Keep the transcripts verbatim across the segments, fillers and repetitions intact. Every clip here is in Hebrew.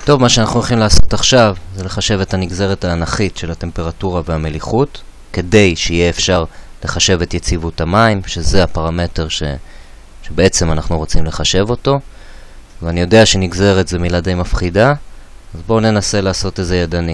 טוב, מה שאנחנו הולכים לעשות עכשיו זה לחשב את הנגזרת האנכית של הטמפרטורה והמליחות, כדי שיהיה אפשר לחשב את יציבות המים, שזה הפרמטר ש... שבעצם אנחנו רוצים לחשב אותו. ואני יודע שנגזרת זה מילה די מפחידה, אז בואו ננסה לעשות איזה ידני.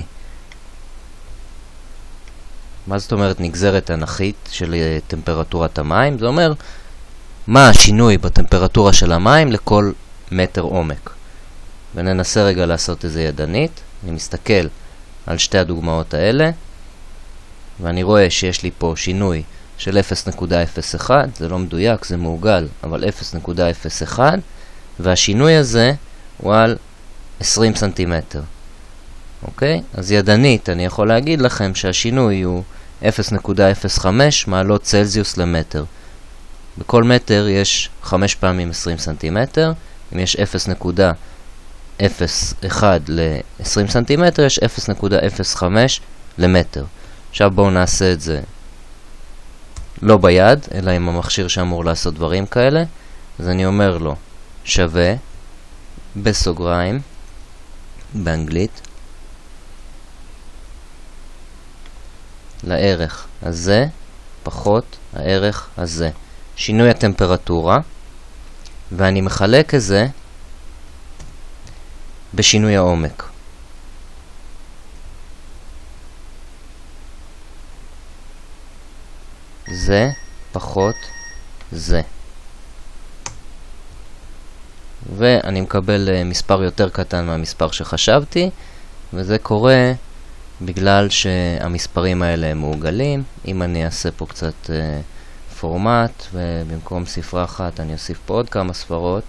מה זאת אומרת נגזרת אנכית של טמפרטורת המים? זה אומר מה השינוי בטמפרטורה של המים לכל מטר עומק. וננסה רגע לעשות איזה ידנית. אני מסתכל על שתי הדוגמאות האלה, ואני רואה שיש לי פה שינוי של אפס נקודה אפס אחת, זה לא מדויק, זה מעוגל, אבל אפס נקודה אפס אחת, והשינוי הזה הוא על עשרים סנטימטר. אוקיי? אז ידנית אני יכול להגיד לכם שהשינוי הוא אפס נקודה אפס חמש מעלות צלזיוס למטר. בכל מטר יש חמש פעמים עשרים סנטימטר. אם יש אפס נקודה אפס אחת ל-עשרים סנטימטר, יש אפס נקודה אפס חמש למטר. עכשיו בואו נעשה את זה לא ביד, אלא עם המכשיר שאמור לעשות דברים כאלה. אז אני אומר לו שווה בסוגריים באנגלית לערך הזה פחות הערך הזה. שינוי הטמפרטורה, ואני מחלק את זה בשינוי העומק. זה פחות זה. ואני מקבל uh, מספר יותר קטן מהמספר שחשבתי, וזה קורה בגלל שהמספרים האלה הם מעוגלים. אם אני אעשה פה קצת uh, פורמט, ובמקום ספרה אחת אני אוסיף פה עוד כמה ספרות,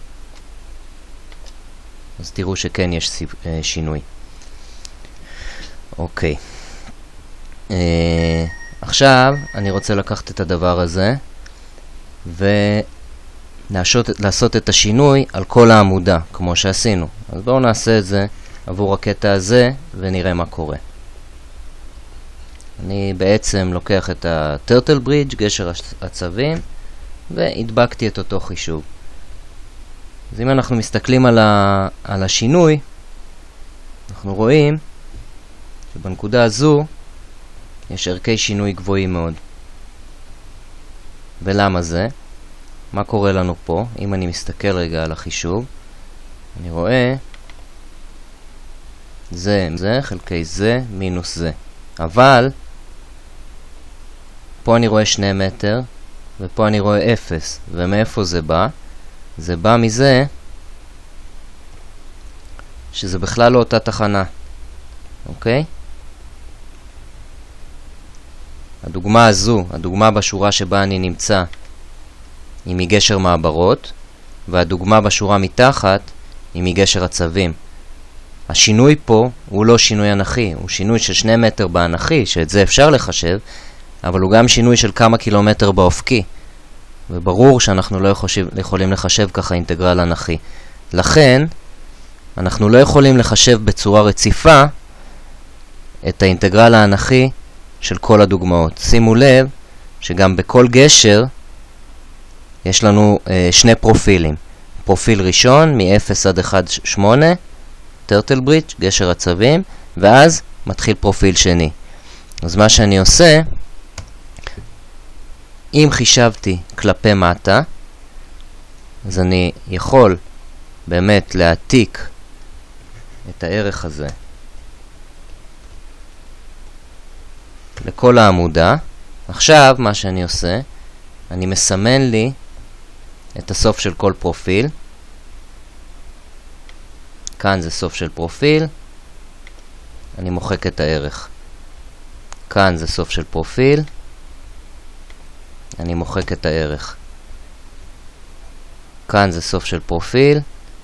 אז תראו שכן יש סיפ... uh, שינוי. אוקיי. Uh, עכשיו אני רוצה לקחת את הדבר הזה ולעשות את השינוי על כל העמודה, כמו שעשינו. אז בואו נעשה את זה עבור הקטע הזה ונראה מה קורה. אני בעצם לוקח את ה-Turtle Bridge, גשר הצבים, והדבקתי את אותו חישוב. אז אם אנחנו מסתכלים על, ה על השינוי, אנחנו רואים שבנקודה הזו יש ערכי שינוי גבוהים מאוד. ולמה זה? מה קורה לנו פה? אם אני מסתכל רגע על החישוב, אני רואה זה, זה, חלקי זה, מינוס זה. אבל פה אני רואה שני מטר, ופה אני רואה אפס. ומאיפה זה בא? זה בא מזה שזה בכלל לא אותה תחנה. אוקיי? הדוגמה הזו, הדוגמה בשורה שבה אני נמצא, היא מגשר מעברות, והדוגמה בשורה מתחת היא מגשר הצבים. השינוי פה הוא לא שינוי אנכי, הוא שינוי של שני מטר באנכי, שאת זה אפשר לחשב, אבל הוא גם שינוי של כמה קילומטר באופקי. וברור שאנחנו לא יכולים לחשב ככה אינטגרל אנכי. לכן, אנחנו לא יכולים לחשב בצורה רציפה את האינטגרל האנכי של כל הדוגמאות. שימו לב שגם בכל גשר יש לנו אה, שני פרופילים. פרופיל ראשון מ-אפס עד אחד נקודה שמונה, Turtle Bridge, גשר הצבים, ואז מתחיל פרופיל שני. אז מה שאני עושה, אם חישבתי כלפי מטה, אז אני יכול באמת להעתיק את הערך הזה לכל העמודה. עכשיו מה שאני עושה, אני מסמן לי את הסוף של כל פרופיל. כאן זה סוף של פרופיל, אני מוחק את הערך. כאן זה סוף של פרופיל, אני מוחק את הערך. כאן זה סוף של פרופיל,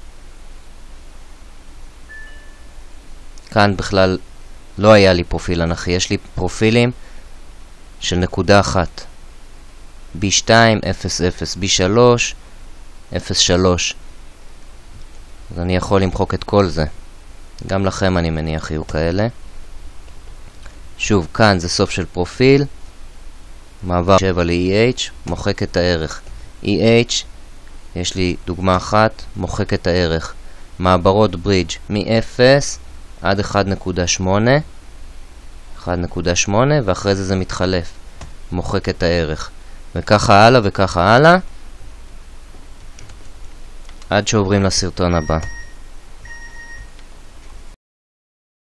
כאן בכלל לא היה לי פרופיל אנכי, יש לי פרופילים של נקודה אחת. בי שתיים, אפס אפס, בי שלוש, אפס שלוש. אז אני יכול למחוק את כל זה. גם לכם אני מניח יהיו כאלה. שוב, כאן זה סוף של פרופיל. מעבר שבע ל-אי אייץ', מוחק את הערך. אי אייץ', יש לי דוגמה אחת, מוחק את הערך. מעברות ברידג' מ-אפס עד אחד נקודה שמונה, אחד נקודה שמונה, ואחרי זה זה מתחלף, מוחק את הערך, וככה הלאה וככה הלאה, עד שעוברים לסרטון הבא.